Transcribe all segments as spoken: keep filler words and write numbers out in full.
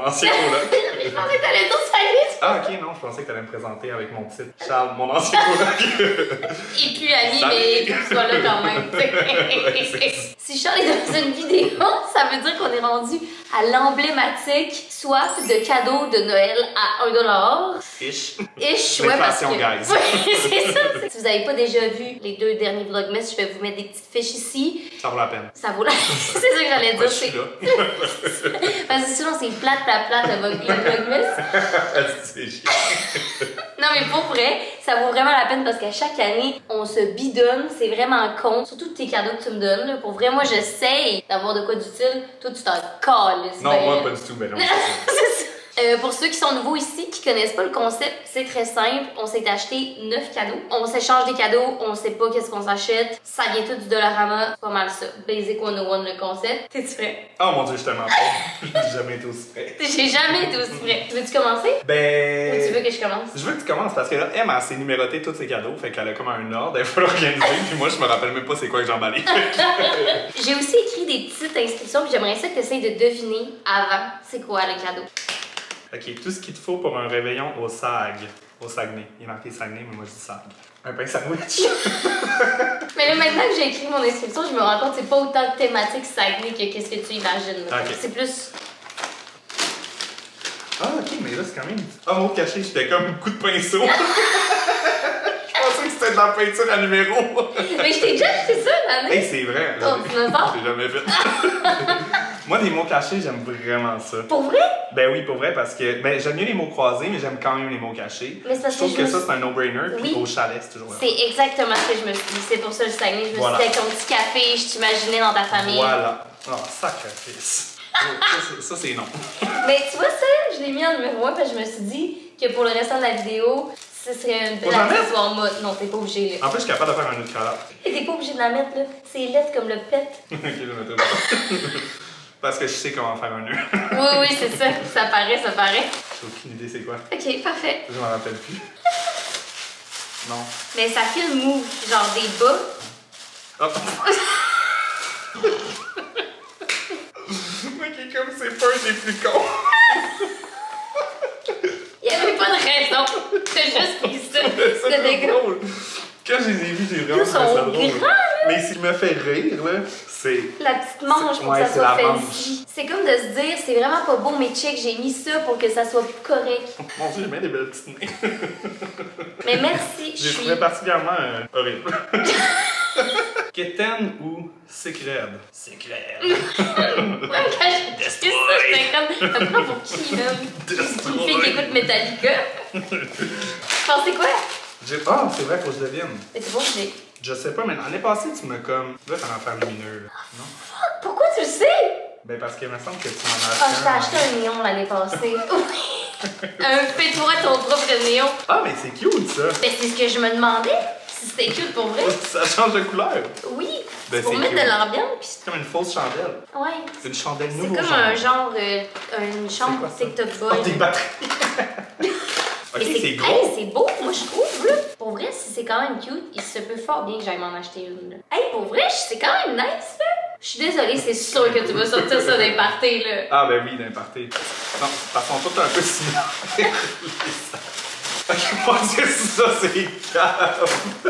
ancien coloc. Je pensais que t'allais dire salut. Ah, ok, non, je pensais que t'allais me présenter avec mon titre. Charles, mon ancien coloc. Et puis ami, mais il faut que tu sois là quand même. Ouais, si Charles est dans une vidéo, ça veut dire qu'on est rendu à l'emblématique swap de cadeaux de Noël à un dollar. Ish. Ish, ouais, parce que... guys. Oui, c'est ça. Si vous n'avez pas déjà vu les deux derniers vlogmas, je vais vous mettre des petites fiches ici. Ça vaut la peine. Ça vaut la c'est ça que j'allais dire. Ouais, je suis là. Parce que sinon, c'est plate, plate, plate, le vlog- le vlogmas. C'est chiant. Non, mais pour vrai, ça vaut vraiment la peine parce qu'à chaque année, on se bidonne. C'est vraiment con. Surtout tes cadeaux que tu me donnes. Là. Pour vrai, moi, j'essaie d'avoir de quoi d'utile. Toi, tu t'en calisses. Non, ben, moi, pas du tout, mais non. c'est ça. Euh, pour ceux qui sont nouveaux ici, qui connaissent pas le concept, c'est très simple. On s'est acheté neuf cadeaux. On s'échange des cadeaux, on sait pas qu'est-ce qu'on s'achète. Ça vient tout du Dollarama. C'est pas mal ça. Basic one oh one le concept. T'es-tu prêt? Oh mon dieu, je te mens pas. J'ai jamais été aussi prêt. J'ai jamais été aussi prêt. Tu veux-tu commencer? Ben. Ou tu veux que je commence? Je veux que tu commences parce que là, Em, elle s'est numéroté tous ses cadeaux. Fait qu'elle a comme un ordre. Elle faut l'organiser. Puis moi, je me rappelle même pas c'est quoi que j'ai emballé. J'ai aussi écrit des petites inscriptions. Puis j'aimerais ça que tu essayes de deviner avant c'est quoi le cadeau. Ok, tout ce qu'il te faut pour un réveillon au S A G. Au Saguenay. Il est marqué Saguenay, mais moi je dis S A G. Un pain sandwich. Mais là, maintenant que j'ai écrit mon inscription, je me rends compte que c'est pas autant de thématique Saguenay que qu'est-ce que tu imagines. Okay. C'est plus. Ah, ok, mais là, c'est quand même. Ah, mot caché, j'étais comme un coup de pinceau. Je pensais que c'était de la peinture à numéro. Mais je t'ai déjà acheté ça l'année. Hey, c'est vrai. Ton dinosaure? Je l'ai jamais fait. Moi, des mots cachés, j'aime vraiment ça. Pour vrai? Ben oui, pour vrai, parce que ben, j'aime mieux les mots croisés, mais j'aime quand même les mots cachés. Mais c'est parce je trouve que que, je ça, me c'est un no-brainer, puis oui. au chalet, c'est toujours là. C'est exactement ce que je me suis dit. C'est pour ça que le Saguenay, je me Voilà. suis dit, avec ton petit café, je t'imaginais dans ta famille. Voilà. Oh, sacrifice. Oh, ça, ça c'est non. Mais tu vois, ça, je l'ai mis en numéro un parce que je me suis dit que pour le restant de la vidéo, ce serait une Faut belle la mettre? accessoire mode. Non, t'es pas obligé, là. En plus, je suis capable de faire un autre cravate. Et t'es pas obligé de la mettre, là. C'est laid comme le pet. Ok, je vais mettre ça. Parce que je sais comment faire un nœud. Oui, oui, c'est ça. Ça paraît, ça paraît. J'ai aucune idée c'est quoi. Ok, parfait. Je m'en rappelle plus. Non. Mais ça file mou, genre des bas. Hop. Ok, comme c'est pas un des plus cons. Il y avait pas de raison. T'as juste pris ça. C'est C'était trop drôle. Quand je les ai vus, j'ai vraiment Ils trouvé sont ça drôle. grands, là. Mais s'il me fait rire, là, c'est... La petite manche pour Ouais, que ça c'est soit la manche. fancy. C'est comme de se dire, c'est vraiment pas beau, mais check, j'ai mis ça pour que ça soit correct. Mon dieu, j'ai bien des belles petites mains. Mais merci, je J'ai suis... trouvé particulièrement euh, horrible. Keten ou Secret? Secret. Ouais, quand j'ai dit ça, j'étais comme, ça prend pour qui, même? Une fille qui écoute Metallica. Tu pensais quoi? J'ai- Ah, c'est vrai, faut que je devine. Mais c'est bon, j'ai... Je sais pas, mais l'année passée, tu m'as comme... Tu vas t'en en faire lumineux, là. Non? Pourquoi tu le sais? Ben, parce qu'il me semble que tu m'en as Ah, je t'ai un. acheté un néon l'année passée. Oui. Un fais-toi ton propre néon. Ah, mais c'est cute, ça. Ben, c'est ce que je me demandais. Si c'était cute pour vrai. Ça change de couleur. Oui. Ben, C'est pour c'est mettre cute. de l'ambiance. C'est comme une fausse chandelle. Ouais. C'est une chandelle C'est nouveau comme genre. un genre, euh, une chambre quoi, ça? TikTok Oh, boy. des batteries. Ok, Mais c'est gros. Hey, c'est beau, moi je trouve, là. Pour vrai, si c'est quand même cute, il se peut fort bien que j'aille m'en acheter une, là. Hey, pour vrai, c'est quand même nice, là. Je suis désolée, c'est sûr que tu vas sortir ça d'un party, là. Ah, ben oui, d'un party. Non, parce qu'on sont tous un peu similaires. Ok, moi, dire ça, c'est calme.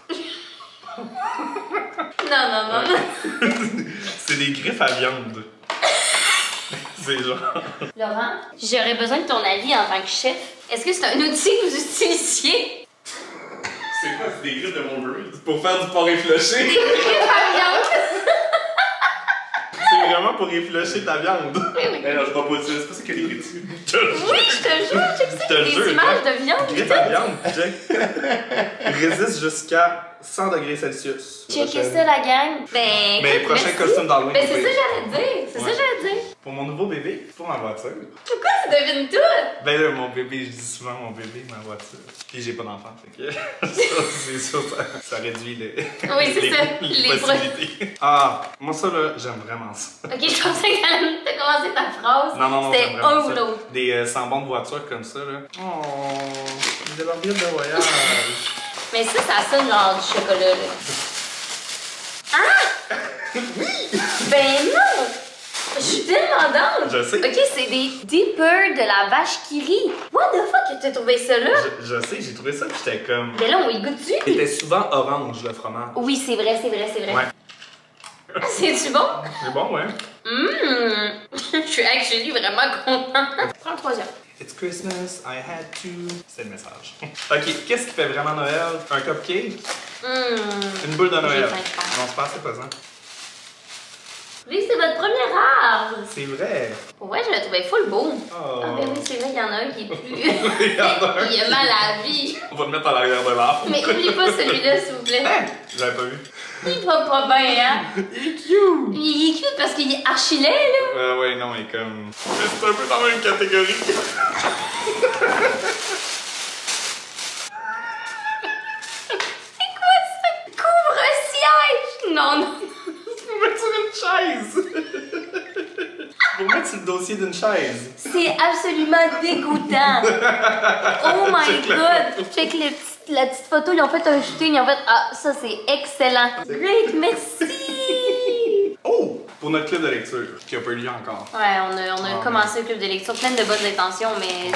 Non, non, non, non. C'est des griffes à viande. C'est genre. Laurent, j'aurais besoin de ton avis en tant que chef. Est-ce que c'est un outil que vous utilisiez? C'est quoi, c'est des griffes de Wolverine? C'est pour faire du porc effiloché? Des griffes à viande? C'est vraiment pour effilocher ta viande. Oui, oui. Mais non, je crois pas ça, c'est pas ça qu'elle écrit dessus. Oui, je te jure, check ça, Je te des jure, images Jack. de viande. Griffe à viande, Jack. Résiste jusqu'à cent degrés Celsius. Checkez ça, la gang. Ben, Mais écoute, prochain merci. costume d'Halloween. Ben, c'est ça poupée. que j'allais dire. C'est Ouais. ça que j'allais dire. Pour mon nouveau bébé, pour ma voiture. Pourquoi tu devines tout? Ben là, mon bébé, je dis souvent mon bébé, ma voiture. Puis j'ai pas d'enfant, fait que ça, c'est sûr, ça, ça réduit les, Oui, c'est les, ça, les les possibilités. Ah, moi ça là, j'aime vraiment ça. Ok, je pensais que t'allais t'as commencé ta phrase. Non, non, non, C'était j'aime vraiment un ou ça. l'autre. Des euh, sambons de voiture comme ça, là. Oh, de leur ville de voyage. Mais ça, ça sonne genre du chocolat, là. Ah! Oui! Ben non! Je- suis tellement down! Je sais. Ok, c'est des dippers de la vache qui rit. What the fuck, t'as trouvé ça là? Je, je sais, j'ai trouvé ça, puis j'étais comme. Mais là, on y goûte-tu? C'était souvent orange, le fromage. Oui, c'est vrai, c'est vrai, c'est vrai. Ouais. C'est-tu bon? C'est bon, ouais. Hum! Je suis actually vraiment contente. Prends le troisième. It's Christmas, I had to. C'est le message. Ok, qu'est-ce qui fait vraiment Noël? Un cupcake? Hum! Une boule de Noël. J'ai faim, je pense. Non, c'est pas assez pesant. Oui, c'est votre premier arbre! C'est vrai. Ouais, je le trouvais full beau. Oh. Ah, ben oui, c'est vrai qu'il y en a un qui est plus. Il y en a un Il a mal à la vie. On va le mettre à l'arrière de l'arbre. Mais oublie pas celui-là, s'il vous plaît. Hein? J'avais pas vu. Il va pas bien, hein? Il est cute! Il est cute parce qu'il est archi laid, là. Euh, ouais, non, il est comme. Mais c'est un peu dans la même catégorie. C'est quoi ça? Couvre-siège! Non, non. Pour mettre sur une chaise! Pour mettre sur le dossier d'une chaise. C'est absolument dégoûtant. Oh my god. Check les petites, la petite photo, ils ont fait un shooting, ils ont fait ah, ça c'est excellent. Great, merci. Oh! Pour notre club de lecture, qui a pas eu lieu encore. Ouais, on a, on a Oh, commencé le club de lecture, plein de bonnes intentions, mais.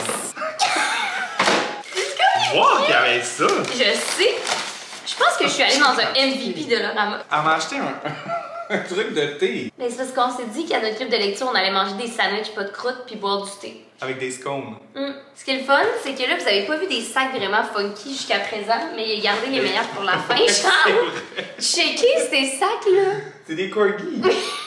Wow, qu'il y avait ça! Je sais. Je pense que je suis allée dans un M V P de l'Orama. Elle m'a acheté un, un truc de thé. Mais c'est parce qu'on s'est dit qu'à notre club de lecture, on allait manger des sandwichs, pas de croûte, puis boire du thé. Avec des scones. Hum. Ce qui est le fun, c'est que là, vous avez pas vu des sacs vraiment funky jusqu'à présent, mais il a gardé les meilleurs pour la fin. Charles, checkez ces sacs-là. C'est des corgis.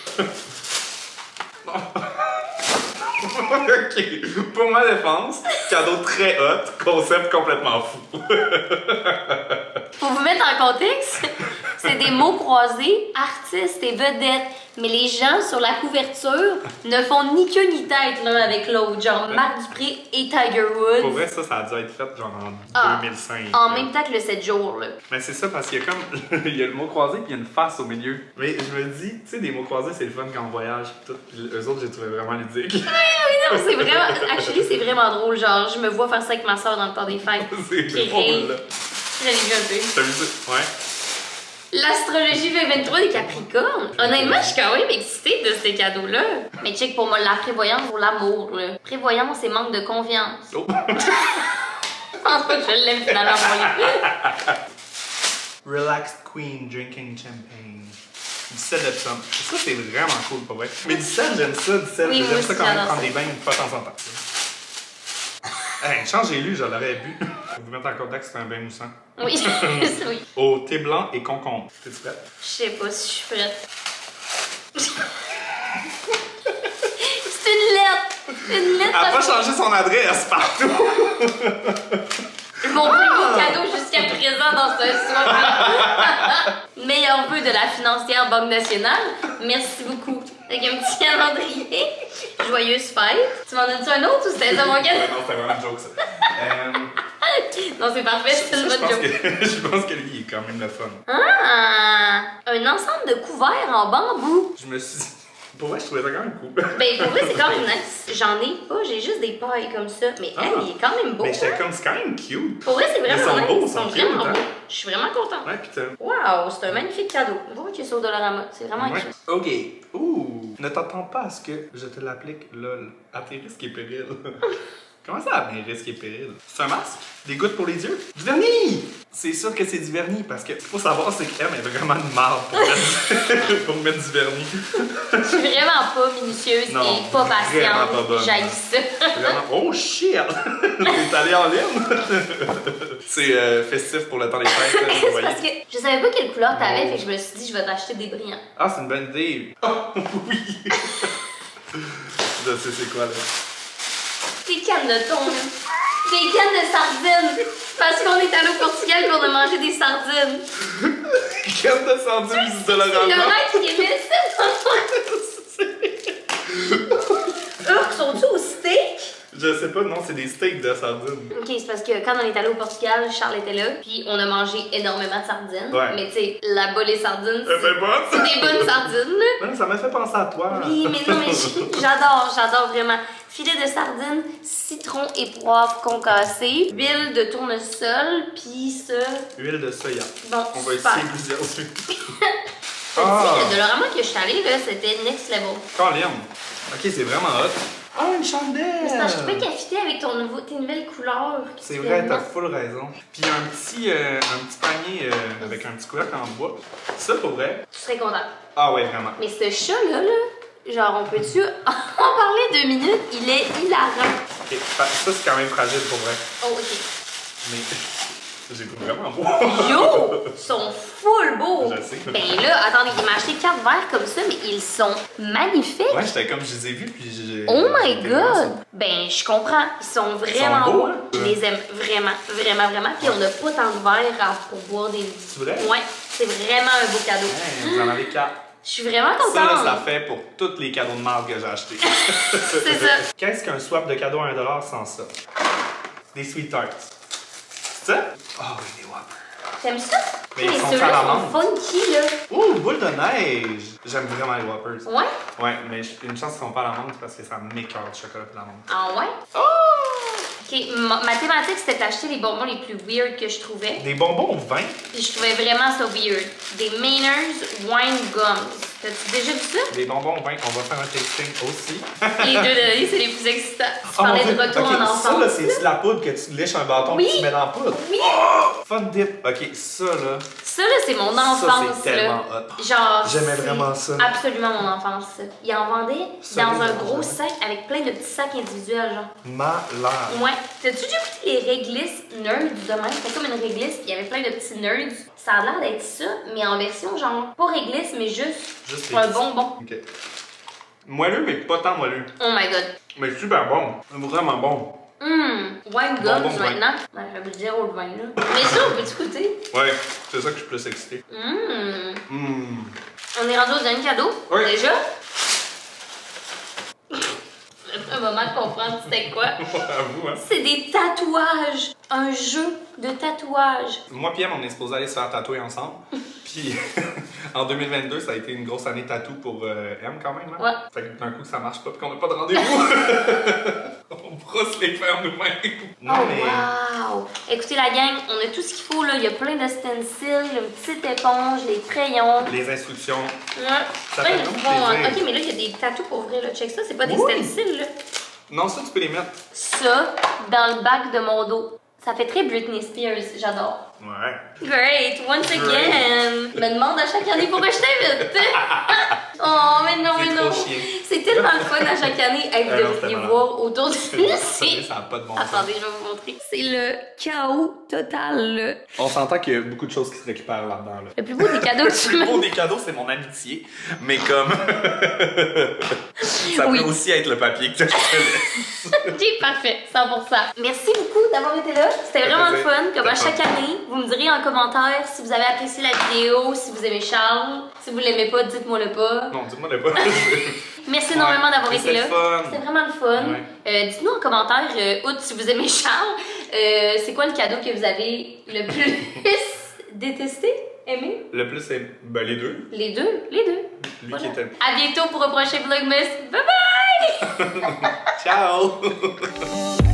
Ok, pour ma défense, cadeau très hot, concept complètement fou. Pour vous mettre en contexte, c'est des mots croisés, artistes et vedettes. Mais les gens sur la couverture ne font ni queue ni tête l'un avec l'autre. Genre Marc Dupré et Tiger Woods. Pour vrai, ça, ça a dû être fait genre en Ah, deux mille cinq. En là. même temps que le sept jours, là. Mais c'est ça parce qu'il y a comme. Il y a le mot croisé puis il y a une face au milieu. Mais je me dis, tu sais, des mots croisés, c'est le fun quand on voyage pis tout. Puis eux autres, j'ai trouvé vraiment ludique. Ah oui, non, c'est vraiment. Actually, c'est vraiment drôle. Genre, je me vois faire ça avec ma soeur dans le temps des fêtes. C'est Puis drôle, rire. là. Je l'ai vu un peu. T'as vu ça? Ouais. L'astrologie vingt vingt-trois des Capricornes. Honnêtement, je suis quand même excitée de ces cadeaux-là. Mais check pour moi, la prévoyance pour l'amour. là. Prévoyance et manque de confiance. Oh. Je pense pas que je l'aime finalement, mon livre. Relaxed Queen drinking champagne. Du sel de plum. Ça, c'est vraiment cool, pas vrai? Mais du sel, j'aime ça. Du sel, Oui, moi j'aime aussi, ça quand même j'adore prendre ça. des bains une fois de temps en temps. Hey, chance, j'ai lu, je l'aurais bu. Pour vous mettre en contexte, c'est un bain moussant. Oui, oui. Au thé blanc et concombre. T'es-tu prête? Je sais pas si je suis prête. C'est une lettre! Une lettre! Elle a pas parce que changé son adresse partout! Mon premier cadeau jusqu'à présent dans ce soir. Meilleur vœu de la financière Banque Nationale. Merci beaucoup. Avec un petit calendrier. Joyeuse fête. Tu m'en as-tu un autre ou c'était ça mon cadeau? Ouais, non, c'était vraiment une joke, ça. Euh, Non, c'est parfait, c'est une ça, je bonne pense joke. que- Je pense que lui, il est quand même le fun. Ah! Un ensemble de couverts en bambou. Je me suis dit... Pour vrai, je trouvais ça quand même cool. Ben, pour vrai, c'est quand même nice. J'en ai pas, j'ai juste des pailles comme ça. Mais Ah. elle, il est quand même beau. Mais j'étais hein? comme, c'est quand même cute. Pour vrai, c'est Ils vraiment sont nice. beaux, Ils ils sont sont vraiment cute, hein? beaux. Je suis vraiment contente. Ouais, putain. Wow, c'est un magnifique cadeau. Va que c'est au Dollarama. C'est vraiment Ouais. cute. Ok. Ouh. Ne t'attends pas à ce que je te l'applique, lol. À tes risques et périls. Comment ça, à mes risques et périls? C'est un masque? Des gouttes pour les yeux? Du vernis! C'est sûr que c'est du vernis parce que faut savoir, c'est qu'elle est vraiment une marde pour mettre, pour mettre du vernis. Je suis vraiment pas minutieuse Non, et pas vraiment patiente. pas bonne. J'haïs ça. Vraiment. Oh shit! T'es allé en ligne? C'est euh, festif pour le temps des fêtes, là, vous C'est voyez. parce que je savais pas quelle couleur t'avais, Oh. fait que je me suis dit, je vais t'acheter des brillants. Ah, c'est une bonne idée. Oh, oui! Je sais c'est quoi, là. Des cannes de thon, là. Des cannes de sardines. Parce qu'on est allé au Portugal et on a mangé des sardines. Canne de sandwich de la C'est le mec qui aimait ça. Urk, sont-tu au steak? Je sais pas, non, c'est des steaks de sardines. Ok, c'est parce que quand on est allé au Portugal, Charles était là, puis on a mangé énormément de sardines. Ouais. Mais tu sais, là-bas, les sardines, Ça fait bon, c'est ça? des bonnes sardines, là. Non, ça m'a fait penser à toi. Oui, mais non, mais j'adore, j'adore vraiment. Filet de sardines, citron et poivre concassé, huile de tournesol, puis ça. Huile de soya. Bon, On va super. essayer plusieurs huiles. Je te Ah. dis, le Dollarama que je suis allée, là, c'était next level. Colin. Ok, c'est vraiment hot. Ah, une chandelle! Mais c'est parce que je trouvais qu'elle fitait avec ton nouveau, tes nouvelles couleurs. C'est vrai, t'as full raison. Puis un petit, euh, un petit panier euh, avec un petit couvercle en bois. Ça, pour vrai. Tu serais contente. Ah ouais, vraiment. Mais ce chat-là, là, genre, on peut-tu en parler deux minutes? Il est hilarant. Ok, ça c'est quand même fragile pour vrai. Oh, ok. Mais j'ai trouvé vraiment beau. Yo! Ils sont full beaux! Je sais. Ben là, attendez, il m'a acheté quatre verres comme ça, mais ils sont magnifiques! Ouais, j'étais comme je les ai vus, puis j'ai. Oh my j'étais vraiment god! Ben, je comprends. Ils sont vraiment Ils sont beaux, beaux. hein? Je les aime vraiment, vraiment, vraiment. Puis on n'a pas tant de verres à- pour boire des. C'est vrai? Ouais, c'est vraiment un beau cadeau. Ouais, vous en avez quatre. Je suis vraiment Ça, là, contente. ça fait pour tous les cadeaux de marque que j'ai achetés. C'est ça. Qu'est-ce qu'un swap de cadeaux à un dollar sans ça? Des sweet tarts. C'est ça? Oh oui, des Whoppers. T'aimes ça? Mais ils sont ceux-là à la sont menthe. funky, là. Ouh, boule de neige! J'aime vraiment les Whoppers. Ouais? Ouais, mais une chance qu'ils sont pas à la menthe parce que ça m'écœure du chocolat et la menthe. Ah ouais? Oh! Ok, ma, ma thématique c'était d'acheter les bonbons les plus weird que je trouvais. Des bonbons au vin? Puis je trouvais vraiment ça weird. Des Maynard's Wine Gums. T'as-tu déjà vu ça? Des bonbons au vin, on va faire un tasting aussi. Les deux de l'année, c'est les plus excitants. Tu Oh mon parlais Dieu. de retour Ok, en enfance. ça là, c'est de la poudre que tu lèches un bâton Oui. et tu mets dans la poudre. Oui. Oh! Fun dip. Ok, ça là. Ça, là, c'est mon Ça, enfance. c'est tellement là. hot. Genre. J'aimais c'est vraiment ça. Absolument mon enfance. ça. Ils en vendaient Ça, dans les un enfants, gros ouais. sac avec plein de petits sacs individuels, genre. Malade. Ouais. T'as-tu déjà écouté les réglisses nerds demain? C'était comme une réglisse, puis il y avait plein de petits nerds. Ça a l'air d'être ça, mais en version genre, pas réglisse, mais juste, Juste un les petits. bonbon. Ok. Moelleux, mais pas tant moelleux. Oh my god. Mais super bon. Vraiment bon. Hum, wine Bonbon gums de vin. maintenant. Ouais, j'avais le zéro de vin là. Mais ça, on peut-tu goûter? Ouais, c'est ça que je suis plus excité. Hum. Hum. On est rendu au dernier cadeau. Oui. Déjà? Un moment de comprendre c'était quoi. À vous, hein. C'est des tatouages. Un jeu de tatouages. Moi et Em, on est supposés aller se faire tatouer ensemble. Puis en deux mille vingt-deux, ça a été une grosse année tatou pour euh, Em quand même. Hein? Ouais. Fait que d'un coup, ça marche pas puis qu'on n'a pas de rendez-vous. On pourra se les faire nous-mêmes. Non, Oh mais. wow! Écoutez la gang, on a tout ce qu'il faut là. Il y a plein de stencils, une petite éponge, les crayons. Les instructions. Ouais. Ça Plein fait de vraiment bons, hein. plaisir. Ok, mais là, il y a des tatous pour vrai. Là. Check ça, c'est pas des Oui. stencils. Là. Non, ça, tu peux les mettre. Ça, dans le bac de mon dos. Ça fait très Britney Spears. J'adore. Ouais. Great, once again! Me demande à chaque année pourquoi je t'invite! Oh, mais non, C'est mais trop non! chien. C'est tellement le fun à chaque année. Hey, vous Ah non, devriez c'était malade. voir autour de Ça nous. n'a pas de bon sens. Attendez, je vais vous montrer. C'est le chaos total, là. On s'entend qu'il y a beaucoup de choses qui se récupèrent là-dedans. Là. Le plus beau des cadeaux que tu Le m'as. plus beau des cadeaux, c'est mon amitié. Mais comme. ça Oui. peut aussi être le papier que je te laisse. Ok, parfait, cent pour cent. Merci beaucoup d'avoir été là. C'était vraiment le fun. Comme à chaque année, vous me direz en commentaire si vous avez apprécié la vidéo, si vous aimez Charles. Si vous l'aimez pas, dites-moi le pas. Non, dis-moi le pas. Merci énormément d'avoir mais été c'était là. le fun. C'était vraiment le fun. Ouais. Euh, Dites-nous en commentaire, euh, outre si vous aimez Charles, euh, c'est quoi le cadeau que vous avez le plus détesté, aimé? Le plus, c'est ben, les deux. Les deux, les deux. Lui Voilà. qui était. À bientôt pour un prochain Vlogmas. Bye bye! Ciao!